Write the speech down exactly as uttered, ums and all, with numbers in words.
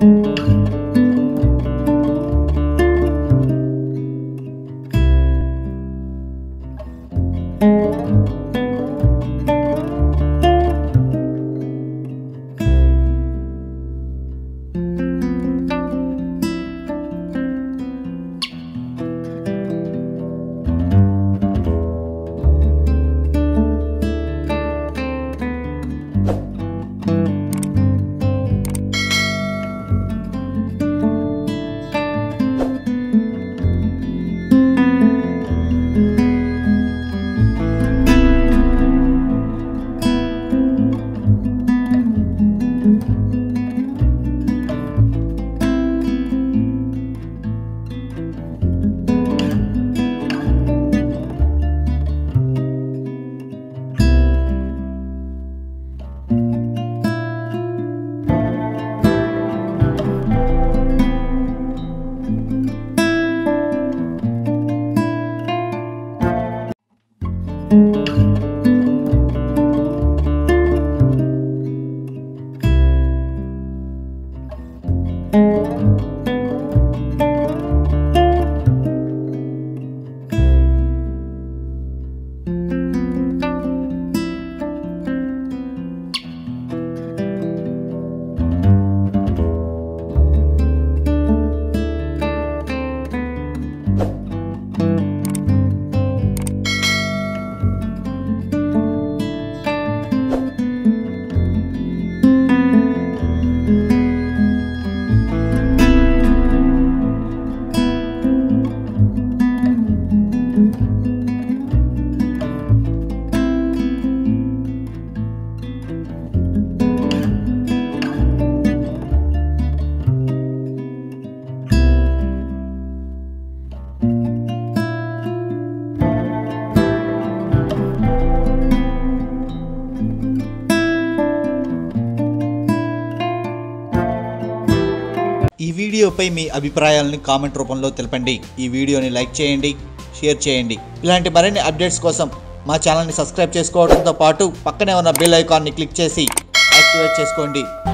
ఈ వీడియోపై మీ అభిప్రాయాలను కామెంట్ రూపంలో తెలపండి. ఈ వీడియోని లైక్ చేయండి, షేర్ చేయండి. ఇలాంటి మరిన్ని అప్డేట్స్ కోసం మా ఛానల్ని సబ్స్క్రైబ్ చేసుకోవడంతో పాటు పక్కనే ఉన్న బెల్ ఐకాన్ని క్లిక్ చేసి యాక్టివేట్ చేసుకోండి.